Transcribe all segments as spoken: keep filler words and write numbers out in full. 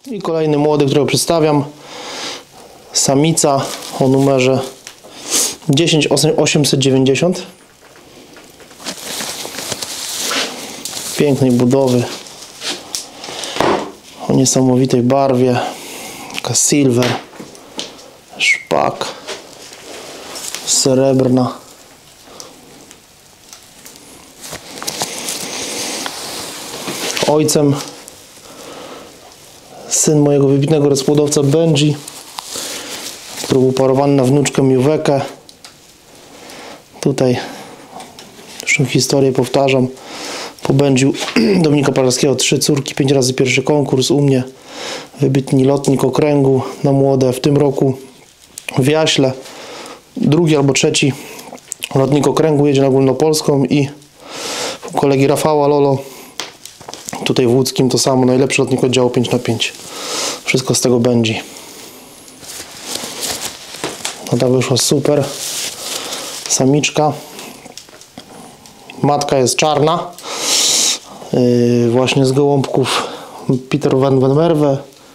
I kolejny młody, którego przedstawiam. Samica o numerze dziesięć osiemset dziewięćdziesiąt. Pięknej budowy. O niesamowitej barwie. Taka silver. Szpak. Srebrna. Ojcem syn mojego wybitnego rozpłodowca Benji, który był parowany na wnuczkę Miuwekę. Tutaj już tą historię powtarzam. Po Benji Dominika Palarskiego trzy córki, pięć razy pierwszy konkurs. U mnie wybitny lotnik okręgu na młode. W tym roku w Jaśle drugi albo trzeci lotnik okręgu jedzie na Ogólnopolską i u kolegi Rafała Lolo tutaj w łódzkim to samo, najlepszy lotnik oddziału pięć na pięć. Wszystko z tego Benji. No ta wyszła super. Samiczka. Matka jest czarna. Yy, właśnie z gołąbków Peter van van Merwe.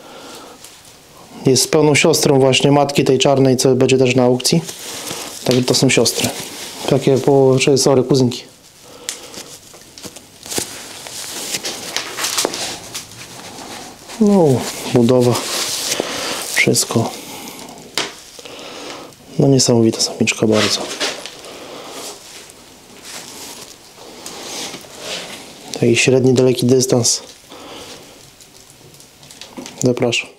Jest pełną siostrą właśnie matki tej czarnej, co będzie też na aukcji. Także to są siostry. Takie po... czy sorry, kuzynki. No, budowa, wszystko. No niesamowita samiczka bardzo. Taki średni, daleki dystans. Zapraszam.